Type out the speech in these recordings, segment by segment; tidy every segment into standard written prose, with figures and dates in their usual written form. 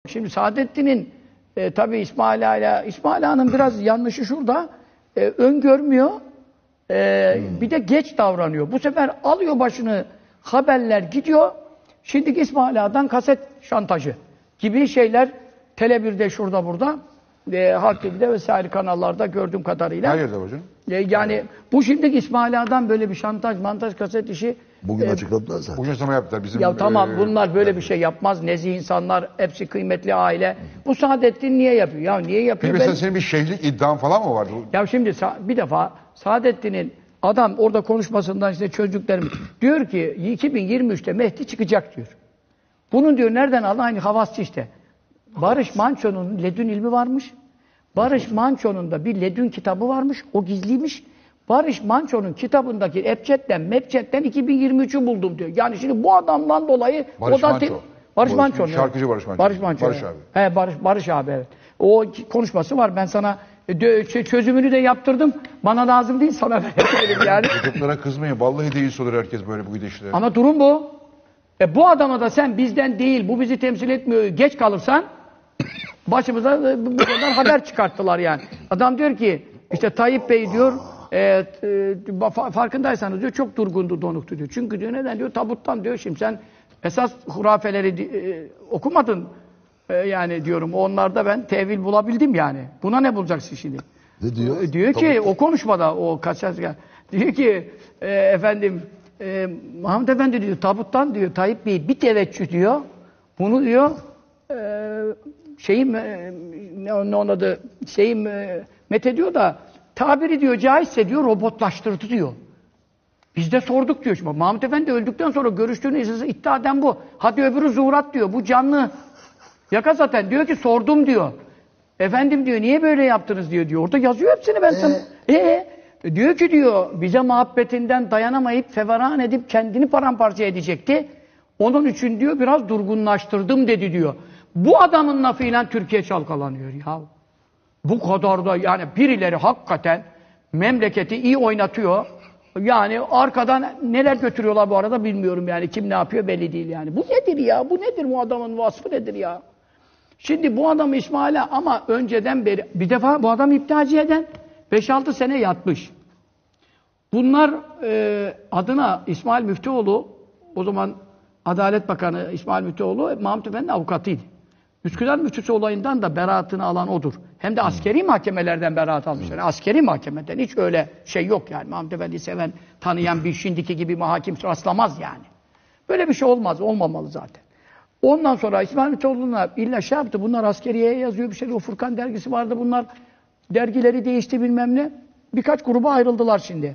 Şimdi Saadettin'in tabii İsmail Ağa'nın biraz yanlışı şurada, öngörmüyor, bir de geç davranıyor. Bu sefer alıyor başını, haberler gidiyor. Şimdiki İsmail Ağa'dan kaset şantajı gibi şeyler Tele1'de şurada burada, Halk TV'de vesaire kanallarda gördüğüm kadarıyla. Hayırdır hocam? Yani bu şimdiki İsmail Ağa'dan böyle bir şantaj, montaj, kaset işi. Bugün açıkladılar zaten. Bugün açıklama yaptılar. Bizim, Ya tamam bunlar böyle bir şey yapmaz. Nezih insanlar, hepsi kıymetli aile. Bu Saadettin niye yapıyor? Ya niye yapıyor? Peki mesela senin bir şeyhlik iddian falan mı vardı? Ya şimdi bir defa Saadettin'in adam orada konuşmasından işte çözdüklerim diyor ki 2023'te Mehdi çıkacak diyor. Bunun diyor nereden aldı? Aynı Havasçı işte. Barış Manço'nun ledün ilmi varmış. Barış Manço'nun da bir ledün kitabı varmış. O gizliymiş. Barış Manço'nun kitabındaki Mepçet'ten 2023'ü buldum diyor. Yani şimdi bu adamdan dolayı Barış o da Manço. Barış Manço. Şarkıcı Barış Manço. Barış Manço. Barış evet. abi. He, Barış abi evet. O konuşması var. Ben sana çözümünü de yaptırdım. Bana lazım değil, sana verebilirim yani. Çocuklara kızmayın. Vallahi değil olur herkes böyle bu gidişle. Ama durum bu. Bu adama da sen bizden değil, bu bizi temsil etmiyor, geç kalırsan başımıza bu kadar haber çıkarttılar yani. Adam diyor ki, işte Tayyip Bey diyor, farkındaysanız diyor, çok durgundu, donuktu diyor. Çünkü diyor, neden diyor, tabuttan diyor, şimdi sen esas hurafeleri okumadın yani diyorum, onlarda ben tevil bulabildim yani. Buna ne bulacaksın şimdi? Ne diyor? Diyor ki, o konuşmada, o kaçar, diyor ki, efendim, Mahmut Efendi diyor, tabuttan diyor, Tayyip Bey bir teveccüh diyor, bunu diyor, methediyor da, tabiri diyor, caizse diyor, robotlaştırdı diyor. Biz de sorduk diyor. Şimdi Mahmut Efendi öldükten sonra görüştüğünü iddia eden bu. Hadi öbürü zuhurat diyor, bu canlı. Yaka zaten diyor ki, sordum diyor. Efendim diyor, niye böyle yaptınız diyor. Orada yazıyor hepsini ben sana. Diyor ki diyor, bize muhabbetinden dayanamayıp feveran edip kendini paramparça edecekti. Onun için diyor biraz durgunlaştırdım dedi diyor. Bu adamın lafıyla Türkiye çalkalanıyor ya. Bu kadar da yani birileri hakikaten memleketi iyi oynatıyor. Yani arkadan neler götürüyorlar bu arada bilmiyorum yani. Kim ne yapıyor belli değil yani. Bu nedir ya? Bu nedir, bu adamın vasfı nedir ya? Şimdi bu adam İsmail'e ama önceden beri bir defa bu adam İptiacı eden 5-6 sene yatmış. Bunlar adına İsmail Müftüoğlu, o zaman Adalet Bakanı İsmail Müftüoğlu, Mahmut Efendi avukatıydı. Üsküdar Müftüsü olayından da beraatını alan odur. Hem de askeri mahkemelerden beraat almışlar. Yani askeri mahkemeden hiç öyle şey yok yani. Mahmut Efendi'yi seven, tanıyan bir şimdiki gibi hakim rastlamaz yani. Böyle bir şey olmaz, olmamalı zaten. Ondan sonra İsmail Müftüoğlu'na illa şey yaptı, bunlar askeriyeye yazıyor bir şey. O Furkan dergisi vardı, bunlar dergileri değişti bilmem ne. Birkaç gruba ayrıldılar şimdi.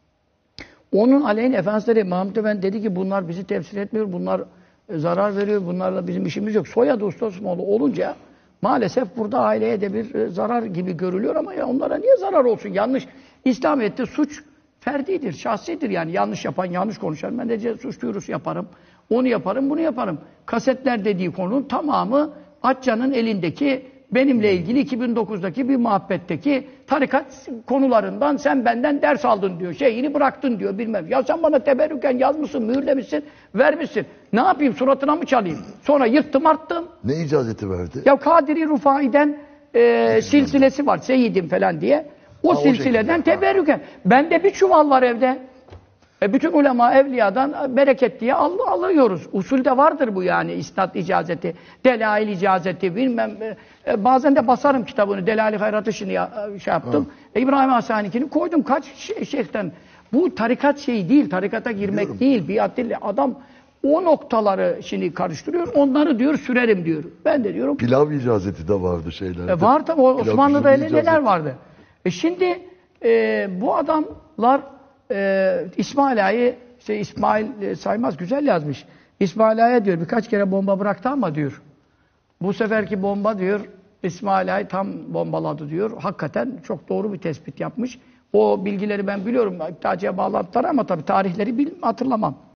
Onun aleyhine Efendisi Mahmut Efendi dedi ki bunlar bizi temsil etmiyor, bunlar zarar veriyor, bunlarla bizim işimiz yok. Soyadı Usta Osmanoğlu olunca maalesef burada aileye de bir zarar gibi görülüyor ama ya onlara niye zarar olsun? Yanlış. İslamiyet'te suç ferdidir, şahsidir yani. Yanlış yapan, yanlış konuşan. Ben de suç duyurusu yaparım. Onu yaparım, bunu yaparım. Kasetler dediği konunun tamamı Atça'nın elindeki benimle ilgili 2009'daki bir muhabbetteki tarikat konularından sen benden ders aldın diyor. Şeyini bıraktın diyor bilmem. Ya sen bana teberrüken yazmışsın, mühürlemişsin, vermişsin. Ne yapayım, suratına mı çalayım? Sonra yırttım arttım. Ne icazeti verdi? Ya Kadiri Rufai'den silsilesi var, Seyyidim falan diye. O silsileden teberrüken. Bende bir çuval var evde. Bütün ulema evliyadan bereket diye alıyoruz. Usulde vardır bu yani isnat icazeti, delail icazeti bilmem. Bazen de basarım kitabını, Delali Hayrat'ı şimdi şey yaptım. İbrahim Hasani'kini koydum kaç şeyhten. Bu tarikat şeyi değil, tarikata girmek değil, biat değil. Adam o noktaları şimdi karıştırıyor, onları diyor sürerim diyor. Ben de diyorum. Pilav icazeti de vardı şeylerde. Var tabi, Osmanlı'da neler vardı. Şimdi bu adamlar İsmail Ağa'yı, İsmail Saymaz güzel yazmış. İsmail Ağa'ya diyor birkaç kere bomba bıraktı ama diyor. Bu seferki bomba diyor İsmail Ağa'yı tam bombaladı diyor. Hakikaten çok doğru bir tespit yapmış. O bilgileri ben biliyorum. İptacıya bağlantılar ama tabii tarihleri hatırlamam.